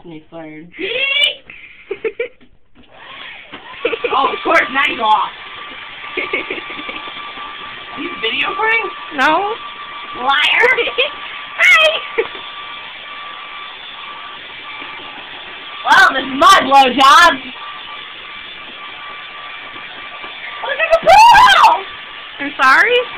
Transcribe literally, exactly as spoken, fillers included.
and he fired. Oh, of course, now you go off. Are you video recording? No. Liar. Hi. Well, this is my blowjob. Look at the pool! I'm sorry?